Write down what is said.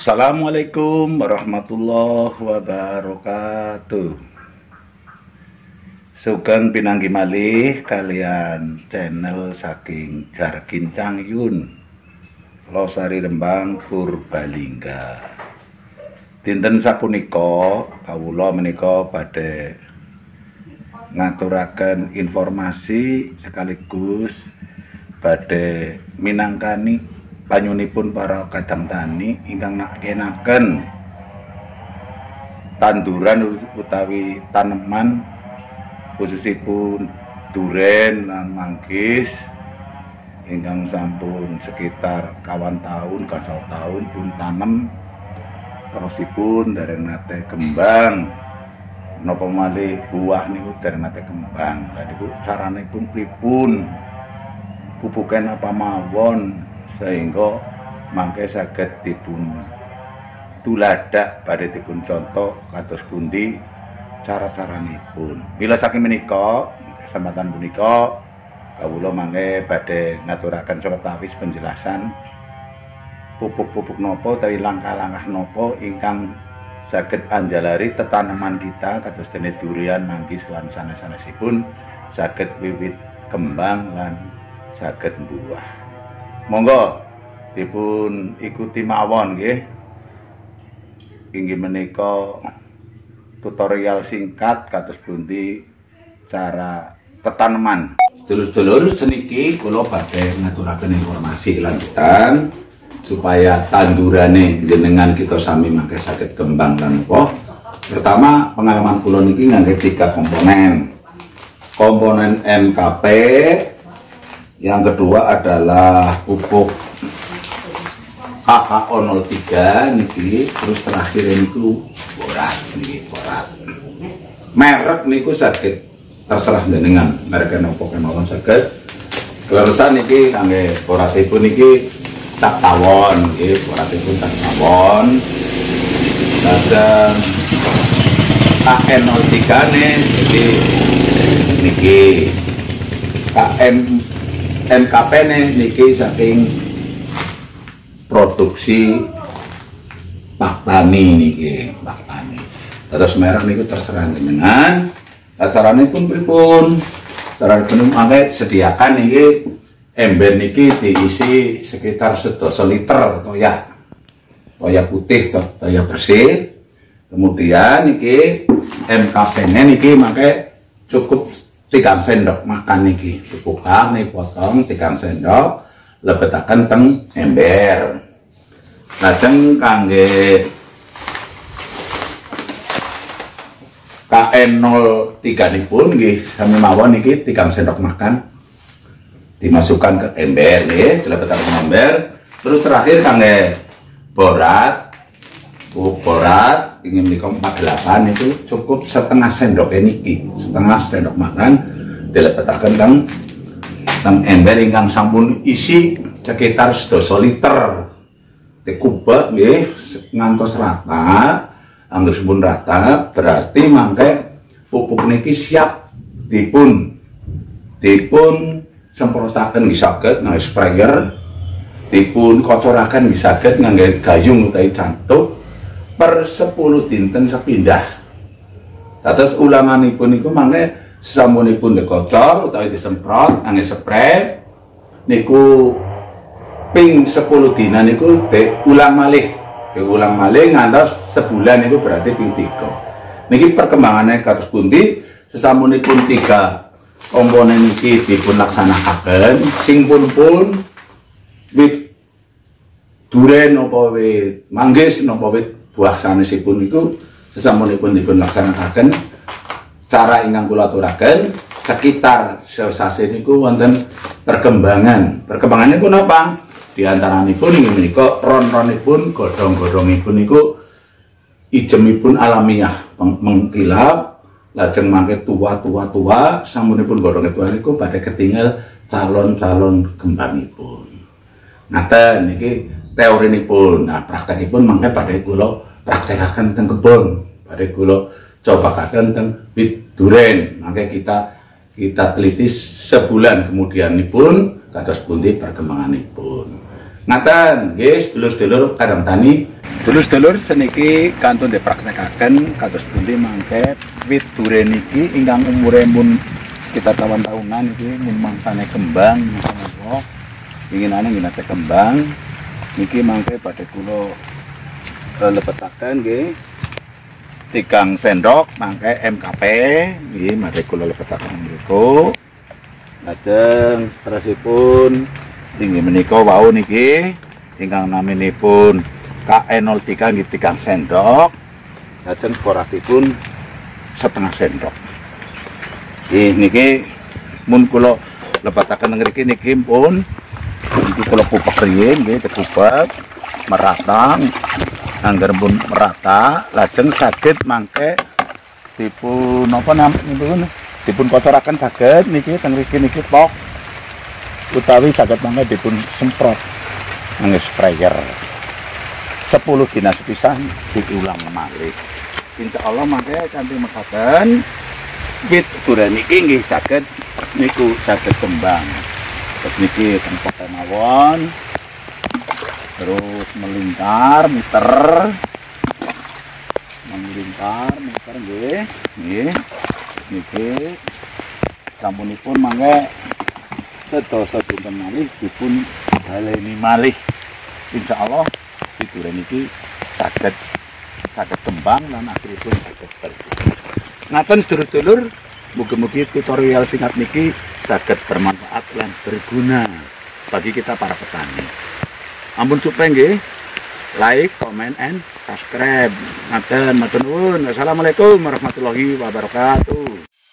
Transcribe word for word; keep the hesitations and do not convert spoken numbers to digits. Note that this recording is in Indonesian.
Assalamualaikum warahmatullahi wabarakatuh. Sugeng pinanggi malih kalian channel saking Jarkincang Yun Losari Rembang Purbalingga. Dinten sapunika kawula menika badhe ngaturaken informasi sekaligus badhe minangkani panyunipun para kadang tani ingkang nakenaken tanduran utawi taneman khususipun duren lan manggis ingkang sampun sekitar kawan tahun gasal tahun pun tanem terusipun dereng nate kembang napa malih buah niku dereng nate kembang. Lha niku caranipun pripun pupuken apa mawon sehingga mangke saged dipun tuladak badhe dipun contoh kados pundi cara-caranipun. Mila saking menika kesempatan punika kawula mangke badhe ngaturaken sawetawis penjelasan pupuk-pupuk nopo utawi langkah-langkah nopo ingkang saged anjalari tetaneman kita kados dene durian, manggis lan sanes-sanesipun saged wiwit kembang lan saged buah. Monggo dipun ikuti mawon nggih. Inggih menika tutorial singkat kados pundi cara tetaneman. Sedulur-sedulur seniki kula badhe ngaturaken informasi lanjutan supaya tandurane jenengan kita sami mangke saged kembang lan woh. Pertama, pengalaman kula niki ngangge tiga komponen. Komponen M K P, yang kedua adalah pupuk H K O nol tiga niki, terus terakhir niku borat niki, borat. Merek niku saged terserah jenengan, merek napa kemawon saged. Leresan niki kangge boratipun niki tak tawon nggih, boratipun tak tawon. Lajeng K N nol tiga ne niki niki K M M K P ne niki saking produksi Pak Tani niki, Pak Tani. Terus merek niku terserah jenengan. Carane pun pripun? Carane pun mangke sediakan niki ember niki diisi sekitar sedasa liter toya. Toya putih to, toya bersih. Kemudian niki M K P-ne niki mangke cukup tiga sendok makan niki, dipukang nih potong tiga sendok lebetaken teng ember. Lajeng kangge K N nol tiga nipun nggih sami mawon niki tiga sendok makan dimasukkan ke ember nggih, dilebetaken ke ember. Terus terakhir kangge borat, pupuk borat ingin menika empat puluh delapan itu cukup setengah sendok niki, setengah sendok makan dilebetaken teng teng ember ingkang sampun isi sekitar sedasa liter. Dikubah nggih ngantos rata. Angger sampun rata berarti mangke pupuk niki siap dipun dipun semprotaken nggih saged ngangge sprayer, dipun kocoraken nggih saged ngangge gayung utawi cantuk per sepuluh dinten sepindah. Dados ulanganipun niku mangke sasampunipun dikocor utawi disemprot ngangge spray niku ping sepuluh dina niku diulang malih, diulang malih ngantos sebulan niku berarti ping tiga. Niki perkembangannya kados pundi sasampunipun tiga komponen niki dipun laksanakaken sing pun pun wit duren napa wit manggis napa wit buah sanesipun niku sesampunipun dipun laksanakaken cara ingkang kula aturaken sekitar sesase niku wonten perkembangan. Perkembangannya pun apa? Di antaranipun inggih menika ron-ronipun godhong-godhongipun niku ijemipun alamiah mengkilap, lajeng mangke tua-tua-tua sampunipun godhong tua niku badhe ketingal calon-calon kembangipun. Ngaten niki teorinipun. Nah, praktekipun mangke badhe kula praktekaken teng kebon, badhe kula cobakaken teng wit duren. Mangke kita kita teliti sebulan kemudianipun kados pundi perkembanganipun. Ngaten nggih sedulur-sedulur kadang tani Dulur-dulur seniki kantun dipraktekaken kados pundi mangke wit duren iki ingkang umure mun kita tawan tahunan iki mun mangsane kembang napa inginane nginate kembang niki mangke badhe kula lebetaken nggih tigang sendok mangke M K P nggih badhe kula lebetaken mriku. Lajeng stresipun inggih menika wau niki ingkang naminipun K E nol tiga nggih tigang sendok. Lajeng sporatipun setengah sendok. Nggih niki mun kula lebetaken ngriki niki pun iki kula pupuk riyin nggih dipupuk merata. Angger pun merata lajeng saged mangke dipun napa namipun dipun kocoraken saged niki teng mriki niki pok utawi saged mangke dipun semprot ngangge sprayer sepuluh dina sepisan diulang malih. Insyaallah mangke kanthi mekaten wit duren iki nggih saged niku saged kembang. Terus niki tempat mawon terus melingkar muter melingkar muter nggih nggih niki sampunipun mangke sedasa dinten malih dipun baleni malih. Insyaallah duren iki saged saged kembang lan akhiripun saged pergi. Ngaten sedulur-sedulur, mugi-mugi tutorial singkat niki saged bermanfaat lan berguna bagi kita para petani. Ampun supaya nggih like, comment, and subscribe. Ngaten matur nuwun. Wassalamualaikum warahmatullahi wabarakatuh.